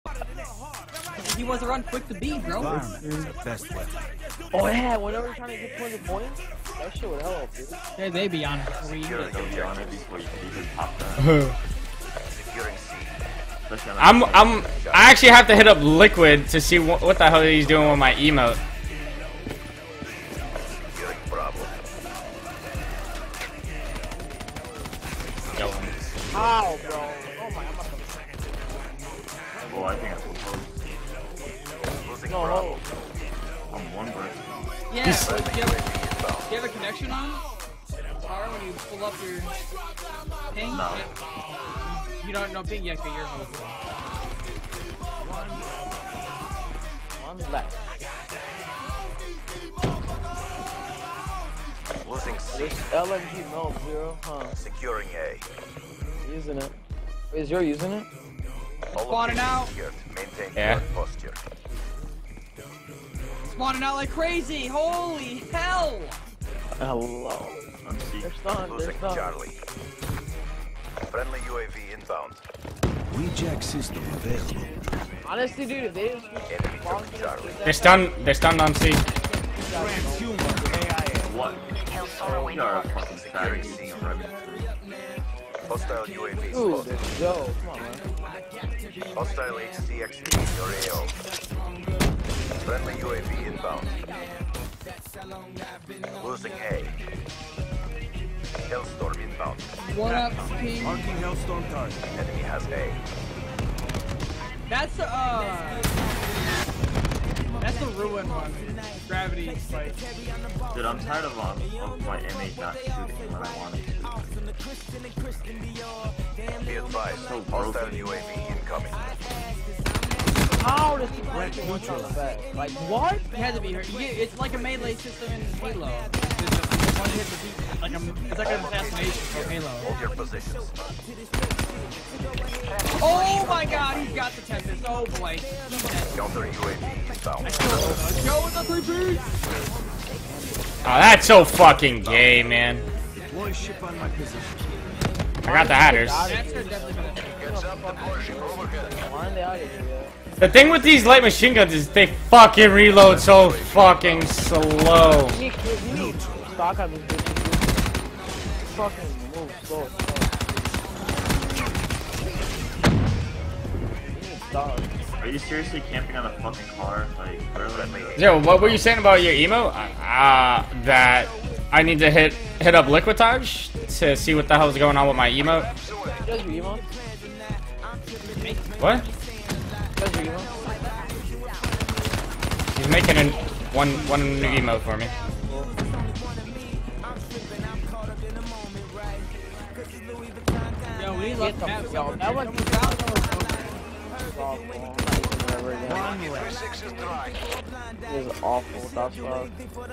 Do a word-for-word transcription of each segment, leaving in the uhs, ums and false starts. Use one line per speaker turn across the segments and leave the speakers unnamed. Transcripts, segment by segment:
He wants to run quick to B, bro.
Best weapon.
Oh yeah, whenever you're trying to get two hundred points, that shit would help, dude.
Hey, they be on it. We
You're gonna be on it before you can even pop that.
I'm I'm I actually have to hit up Liquid to see what, what the hell he's doing with my emote. Yo.
How, bro? Oh my, I'm not gonna...
Oh, I think I supposed.
No, no.
I'm one person.
Yeah, but do you, have, do you have a connection on? Tara, when you pull up your ping?
No.
You don't know ping yet, but you're moving.
One left.
Losing C.
This L M G no zero, huh?
Securing A.
Using it. Is you're using it?
Spawning out.
Maintain
Yeah.
posture.
Spawning out like crazy. Holy hell!
Hello.
I'm C.
They're stunned, they're
Losing
stunned.
Charlie. Friendly U A V inbound.
Rejack system available.
Honestly, dude, if they just
Enemy took Charlie.
They're stunned. They're stunned on C.
What? You are a fucking
Securing
faggot.
C. Hostile U A V
Dude,
spotted.
yo, come on, man.
Hostile H C X D in your A O. Friendly U A V inbound. Losing A. Hellstorm inbound.
What up, ping?
Marking Hellstorm target.
Enemy has A.
That's the, uh... That's the ruin one. Gravity spike.
Dude, I'm tired of, um, of my M eight not shooting when I want it to.
Be advised.
So
Hostile
broken.
U A V incoming.
How does he break what's on the back? Like, what?
It had to be her. You, it's like a melee system in Halo. It's a, one hit to beat, like a, it's like an assassination from Halo.
Hold your positions.
Oh my god, he's got the Tempest. Oh boy. He's dead.
Counter U A V inbound.
Let's go with the three Ps.
Oh, that's so fucking gay, man.
Deploy ship on my position.
I got the hatters.
That's definitely gonna
Why are they out of here, yo?
The thing with these light machine guns is they fucking reload so fucking slow.
You need, you need stock on this bitch. Fucking move slow. You need stock.
Are you seriously camping on a fucking car? Like, really?
Yo, what were you saying about your emo? Uh, that I need to hit hit up Liquitage to see what the hell's going on with my emo.
You guys your emo?
What?
You guys your emo?
He's making an one one new emo for me.
Yo, we
Get
love
the
Cap.
yo, that one two thousand was awful. I'm not using it ever again. It was awful without stock.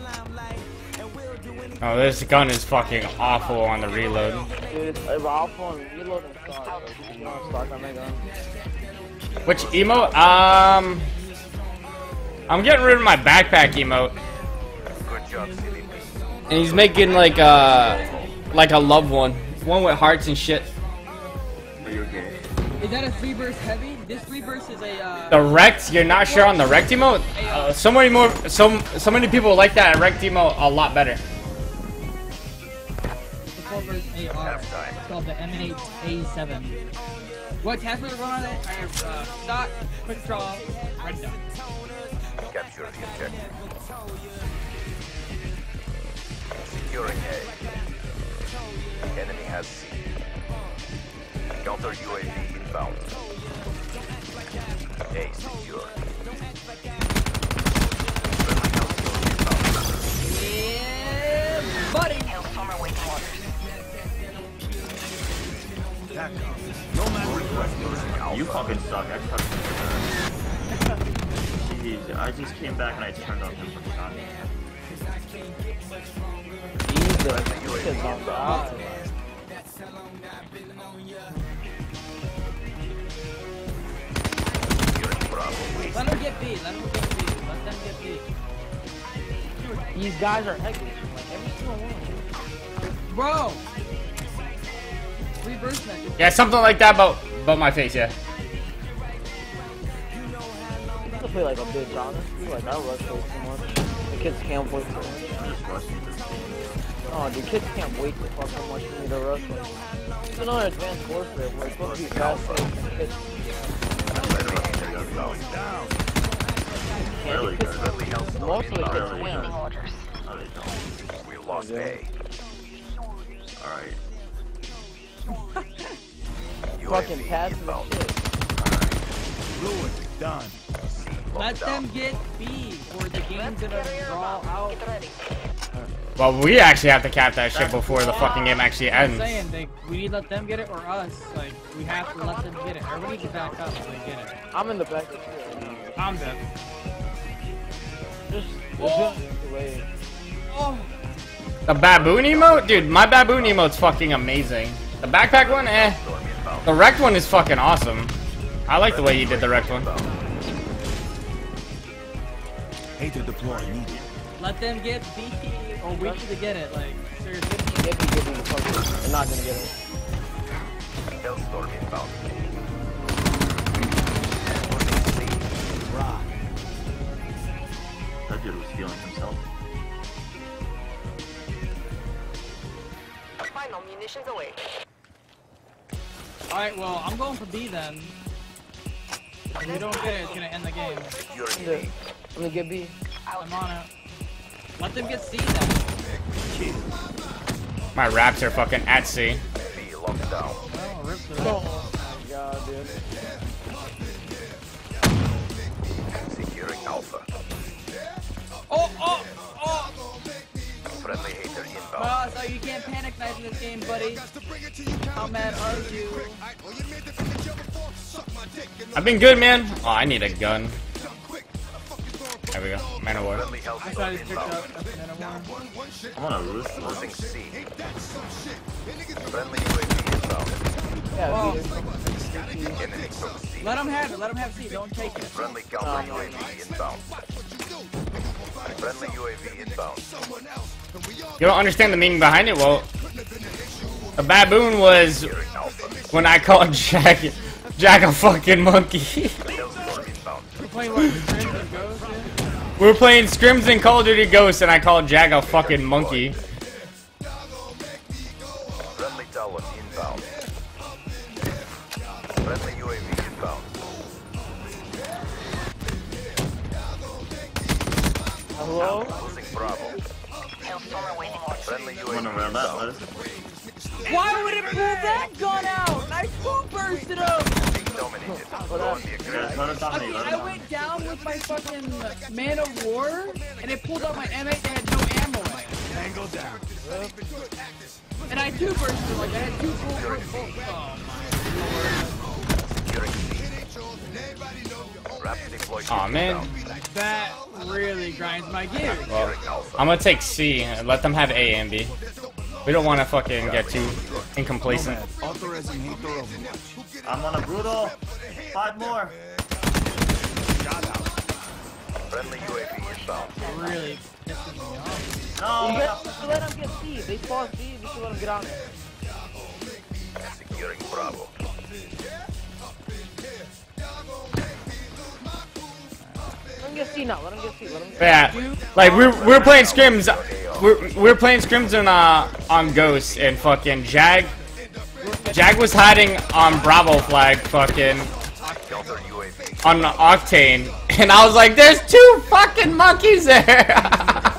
Oh, this gun is fucking awful on the reload.
Dude, it's uh, awful and reload and stock. You know, stock on that gun.
Which emote? Um, I'm getting rid of my backpack emote,
Good job, Silly.
and he's making like a like a love one, one with hearts and shit.
Are you okay?
Is that a three burst heavy? This three burst is a uh
The wrecked, you're not sure on the wrecked emote? Uh, so many more, so so many people like that wrecked emote a lot better.
the four burst A R.
Halftime.
It's called the M eight A seven. What task are we going on it? I have uh, shot, quick draw, red dot.
Capture the objective. Securing A. Enemy has C. Counter U A V inbound. A secure.
Yeah, buddy.
You fucking suck. I fucking Jeez, I just came back and I turned off the fucking shot.
Jesus, this kid's on God.
Let him get beat. Let him get beat. Let them get beat.
These guys are ugly. Like every single one.
Bro. Three burst matches.
Yeah, something like that, but but my face, yeah.
to play like a bitch, honestly. Like, I rush way too much. The kids can't wait for me.
Just rushing this game.
Oh, the kids can't wait to fucking much for me to rush. Like, it's another advanced warfare where it's supposed to be fast paced and kids
Down.
can't.
Really
The kids,
good.
most of the kids
Really
can't.
good. No, they don't.
We lost A.
Alright.
Fucking passive
inbound.
shit.
Ruin. Done.
Let them get B, or the game's gonna draw out.
Well, we actually have to cap that shit before the fucking game actually
I'm
ends.
saying, they, we need to let them get it or us. Like, we have to let them get it. Everybody needs to back up so they get it.
I'm in the back of the field.
I'm dead.
Just,
Oh.
just wait.
Oh,
The baboon emote? Dude, my baboon emote's fucking amazing. The backpack one, eh. The wrecked one is fucking awesome. I like the way you did the wrecked one.
Hate to deploy. Need it.
let them get B, or we need to get it. Like, seriously.
If you give me the fucking, they're not gonna get it.
Hellstorm inbound.
Rock.
That dude was feeling himself.
Final munitions away.
Alright, well, I'm going for B then. If we don't get it, it's gonna end the game.
Securing
Yeah.
B.
I'm gonna get B.
I'm on it. Let them get C then.
My raps are fucking at sea.
B locked down.
Oh, rip the
Oh my god, dude.
Securing Alpha.
Oh, oh, oh!
Friendly hater inbound.
Oh, so you can't panic knife in this game, buddy. How mad are you?
I've been good, man. Oh, I need a gun. There we go. Man of war.
Friendly
I
Hellstorm
thought he picked
inbound.
up a one.
I'm on a roof.
Losing C. Friendly U A V inbound.
Yeah,
Oh.
B.
Enemy from C.
Let him have it, let him have C, don't take it.
Friendly counter U A V inbound. Friendly U A V inbound.
You don't understand the meaning behind it? Well, the baboon was
Securing Alpha.
when I called Jack, Jack a fucking monkey.
Hellstorm inbound.
We're playing what, Crimson Ghost? Yeah?
We were playing Scrims and Call of Duty Ghosts, and I called Jack a fucking monkey.
Friendly Talon inbound. Friendly U A V inbound.
Hello?
Losing Bravo.
Hellstorm awaiting orders.
Friendly U
I'm
A
gonna
V
round that.
inbound.
Let's
Why would it pull that gun out? I two bursted him!
Being dominated. Go on the
guys
aggressive.
let us
I,
dominate.
mean,
Let us
I
dominate.
went down with my fucking Man of War, and it pulled out my M eight that had no ammo in it.
Angle down.
And I two bursted him, like I had two full burst bolts. Oh
Securing C. Rapid deploy.
Aw, man.
my. That really grinds my gears.
Well,
Securing Alpha.
I'm gonna take C and let them have A and B. We don't want to fucking get too incomplacent.
Authorizing hater overwatch.
I'm on a brutal. Five more.
Friendly U A V inbound.
Really pisses me off.
No.
You bet- you should let them get C. They spawn C. You should let them get on it.
Securing Bravo.
Let them get C now. Let them get C. Let them get
Yeah, like we're we're playing scrims. We're we're playing scrims on uh on Ghost and fucking Jag. Jag was hiding on Bravo flag, fucking
Counter U A V.
on Octane, and I was like, "There's two fucking monkeys there."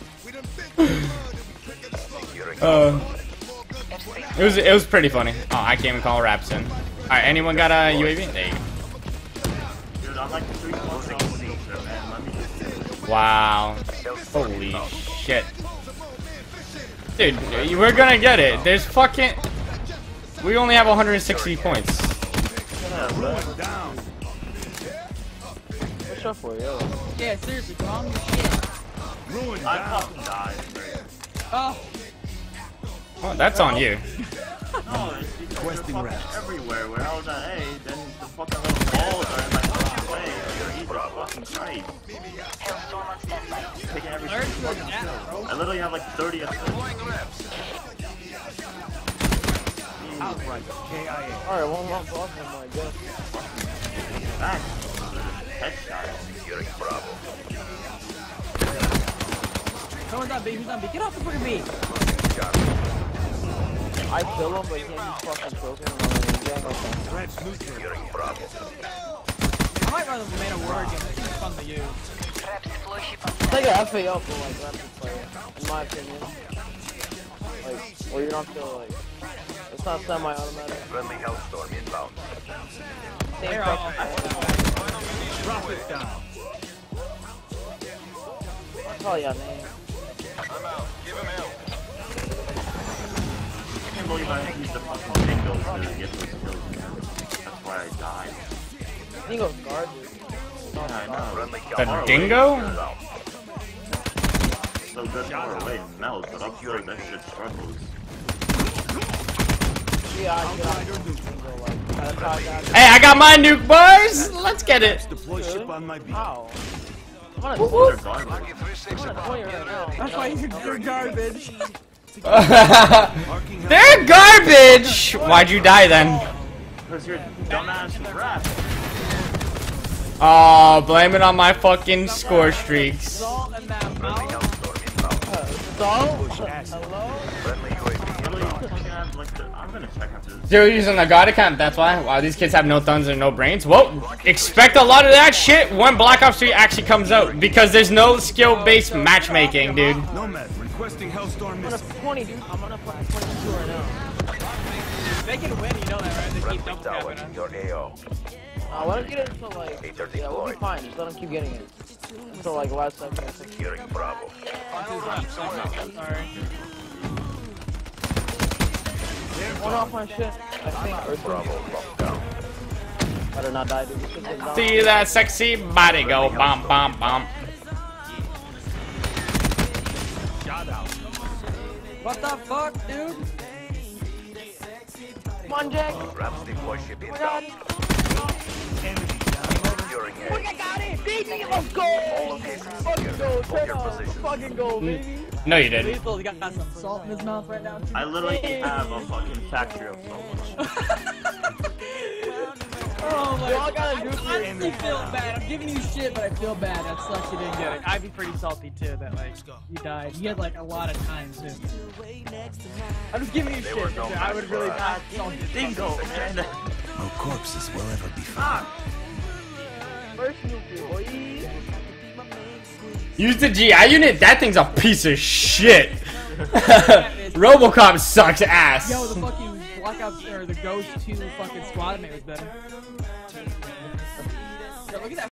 Securing
uh, it was it was pretty funny. Oh, I can't even call raps in. All right, anyone got a U A V? There you go.
Dude, I'm like three months off with this, man. Let me just get it.
Wow.
Hellstorm
Holy
inbound.
shit. Dude, you- we're gonna get it. There's fucking... We only have one hundred sixty points.
Ruin down.
Push up for yo.
Yeah, seriously, calm your shit.
Ruin
I
down.
fucking died.
Oh,
Well, that's on you.
No, it's because
Questing
they're
rats.
fucking everywhere. Where I was at A, then the fucking little balls are in my fucking way. Jesus fucking Christ.
Hellstorm on standby.
Taking every
Larry's
single
like
fucking
that,
kill.
bro.
I literally have like thirty assists.
Outright. K I A.
Alright, one more off him, I guess.
Back. Headshot.
Securing Bravo.
Someone's on B, who's on B? Get off the fucking B!
I kill him, but can't you fucking choke him? Yeah, no sense.
Threats neutral.
Securing Bravo.
I might run the main of war again. This is fun to use.
Traps deploy ship on
It's like an F A L for like rapid fire, in my opinion. Like, where you don't feel like it's not semi-automatic.
Friendly Hellstorm inbound.
Same
They're
fucking
all-
thing.
Drop it down.
I'll call your name.
I can't believe I used the fucking dingo to get those kills, man. That's why I died.
Dingo's garbage.
Yeah, I know.
Friendly
The
Calmar
dingo?
inbound.
So good far away melts, but up close that shit struggles.
Yeah, I get out of Dingo, like, that's how I got it.
Hey, I got my nuke, boys. Let's get it.
Deploy ship on my beat.
How? I'm on a
They're garbage.
I'm on a twenty right now.
That's why you're, you're garbage.
Marking
They're garbage. Why'd you die then?
Because you're dumbass rap.
Oh, blame it on my fucking score streaks.
Salt and that
Friendly
mouth.
Hellstorm inbound.
So? Hello?
Friendly U A V
Really,
inbound.
fucking have, like, the- I'm gonna check after this.
They're using a god account, that's why. Wow, these kids have no thumbs and no brains. Well, expect a lot of that shit when Black Ops three actually comes out. Because there's no skill-based matchmaking, dude.
Nomad requesting Hellstorm
I'm on a
missile.
twenty, dude. I'm on a fucking twenty-two right now.
They can win, you know that, right? They keep
Friendly
double
tower
tapping us.
your A O.
Uh, let him get it until like,
Hater
yeah, we'll be
deployed.
fine. Just let him keep getting it. Until like last second.
Securing Bravo.
Sorry.
One off my shit, I think, or
Bravo
two.
locked down.
Better not die, dude. This shit is down.
See that sexy body go bum bum bum.
What the fuck, dude?
Come on, Jack.
Raps deploy ship
We got
inbound.
it.
Securing
We
A.
got it, baby. Let's go.
All locations
Fucking
secured.
go.
Hold
Turn
your
up.
position.
Fucking go, baby.
No, you didn't.
Lethal, he got some salt in his mouth right now.
I literally have a fucking factory of so much.
Oh my
We all gotta do
I
for
honestly feel bad. I'm giving you shit, but I feel bad. That sucks you didn't get it. I'd be pretty salty too that like you died. You had like a lot of time too. I'm just giving you
They
shit.
were no
dude. I would
match
really
for
not
us.
salty.
Dingo, man.
No corpses will ever be found.
First nuclear, boy.
Use the G I unit. That thing's a piece of shit. RoboCop sucks ass.
Yo, the fucking Black Ops or the Ghost two fucking squad mate was better. Yo, look at that